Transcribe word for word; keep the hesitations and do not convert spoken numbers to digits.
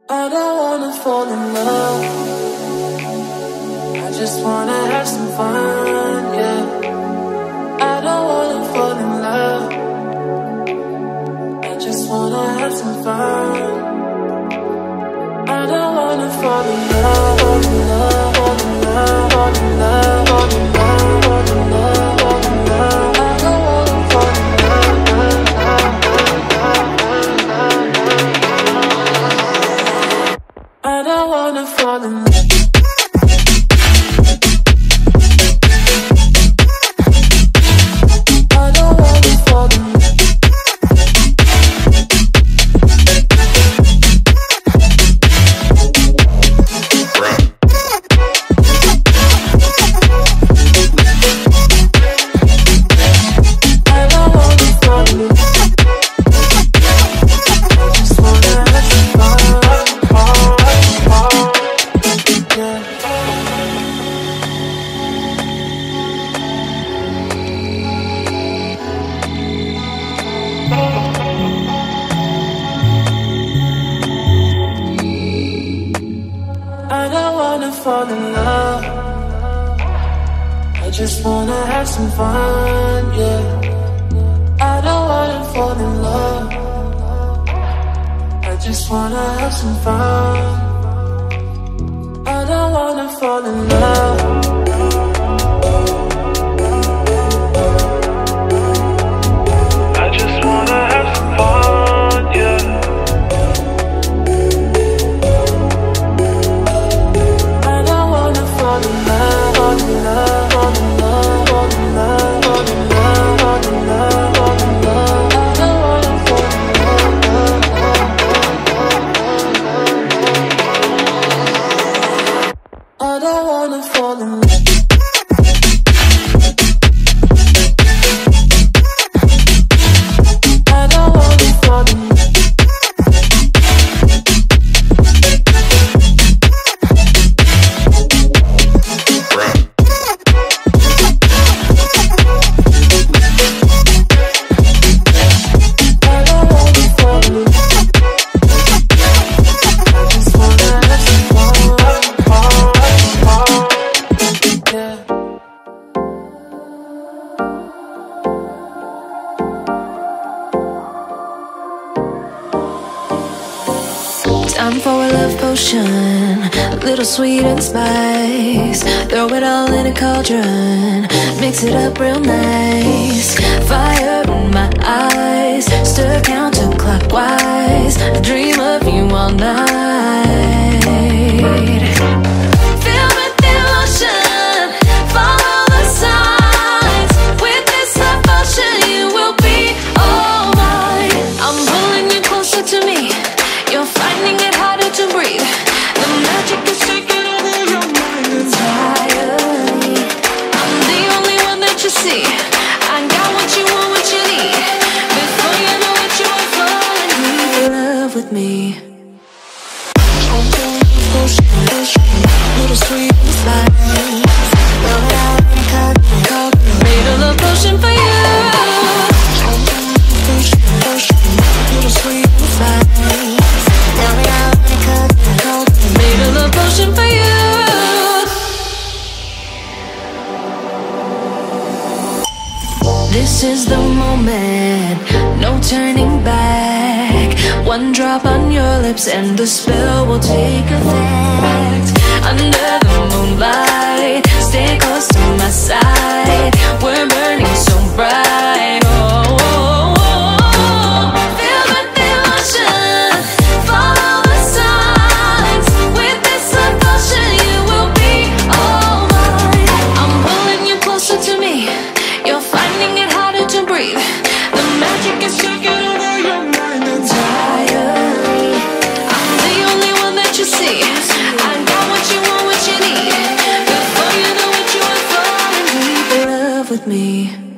I don't wanna fall in love. I just wanna have some fun, yeah. I don't wanna fall in love. I just wanna have some fun. I don't wanna fall in love, fall in love, fall in love, fall in love, fall in love, fall in love, fall in love. I don't wanna fall in love. I don't wanna fall in love. Fall in love. I just wanna have some fun, yeah. I don't wanna fall in love. I just wanna have some fun. I don't wanna fall in love. I just wanna have some fun, yeah. I don't wanna fall in love. Time for a love potion, a little sweet and spice. Throw it all in a cauldron, mix it up real nice. Fire in my eyes, stir counterclockwise. I dream of you all night. Filled with devotion, follow the signs. With this love potion, you will be all mine. I'm pulling you closer to me. You're finding it harder to breathe. The magic is taking over your mind entirely. I'm the only one that you see. I got what you want, what you need. Before you know it, you are falling in love with me. Little sweet spice. Made a love potion for you. Little sweet spice. Made a love potion for you. This is the moment, no turning back. One drop on your lips and the spell will take effect. Under the moonlight, stay close to my side. We're burning so bright. Oh, oh, oh. Filled with devotion, follow the signs. With this love potion, you will be all mine. I'm pulling you closer to me. You're finding it harder to breathe. The magic is taking over your mind entirely. I'm the only one that you see. I got what you want, what you need. Before you know it, you are falling deep in love with me.